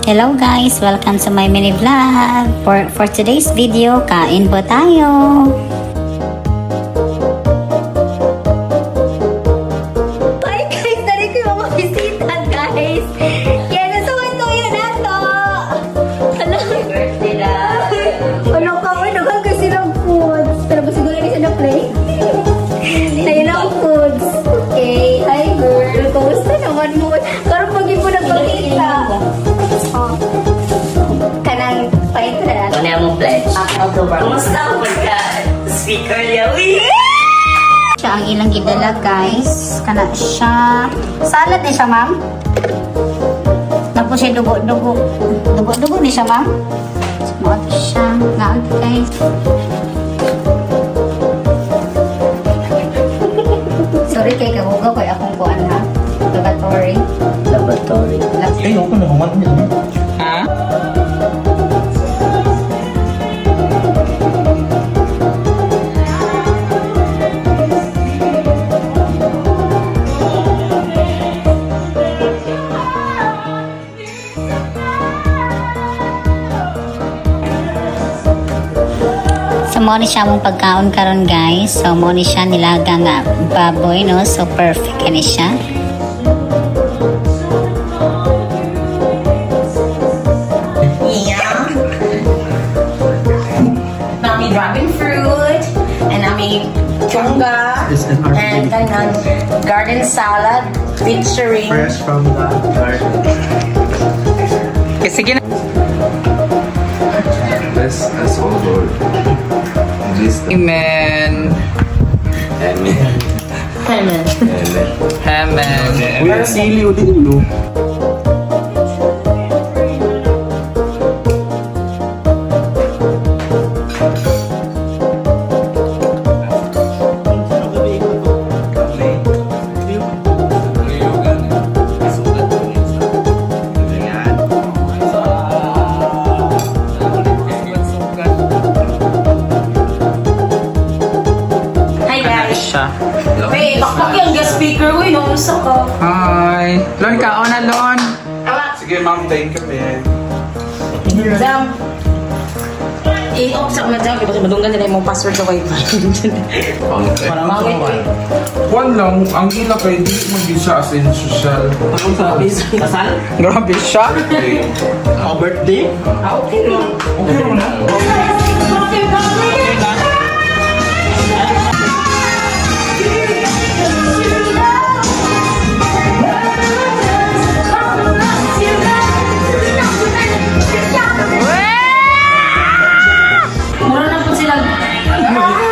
Hello guys, welcome to my mini vlog. For today's video, kain po tayo. Hi guys, dali ko yung mga bisita guys. Kaya nasuwan ko yun nato. Ano? Birthday na. Ano ka mo? Nagal kasi ng foods. Pero ba siguro na siya na-play? Ayun ang foods. Okay, hi girl. Kumusta naman mo? Karong pag-ibig mo nagpakita. Kanang fight na. Ano yung mong pledge? Kumusta ako ka? Speaker niya. Siya ang ilang gidala guys. Kana siya. Salad ni siya ma'am. Tapos siya dugo-dugo. Dugo-dugo ni siya ma'am. Smart siya. Gaan guys. Sorry kay kahugaw kay akong kuan ha. Laboratory. Eh, ako na human niya. Ha? So, mo ni siya mong pagkaon karon guys. So, mo ni siya nilaga nga baboy, no? So, perfect ka ni siya. Yeah. Nami dragon fruit. And nami chunga. And kanang garden salad featuring Fresh from the garden. sige na. That's all good. Amen. Amen. Amen. Amen. Uy, sili o din mo. Wait, bakbak yung guest speaker. Uy, namusta ka? Hi! Lon, kaon na, Lon! Sige, ma'am, thank you, man. Jam. I-off sa mga jam. Kasi madunggan nila yung password sa wifi. Para makawan. One lang, ang ila kay di mag-di siya as in social. Anong sabi? Kasal? Grabe siya! Okay. Birthday? Okay lang. Okay mo na. Mura na po sila.